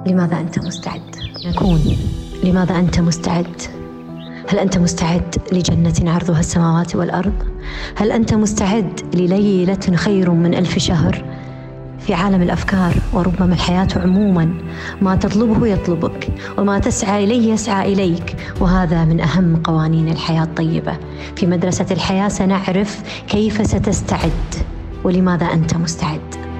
لماذا أنت مستعد؟ نكون. لماذا أنت مستعد؟ هل أنت مستعد لجنة عرضها السماوات والأرض؟ هل أنت مستعد لليلة خير من 1000 شهر؟ في عالم الأفكار وربما الحياة عموما، ما تطلبه يطلبك، وما تسعى إليه يسعى إليك، وهذا من أهم قوانين الحياة الطيبة. في مدرسة الحياة سنعرف كيف ستستعد ولماذا أنت مستعد.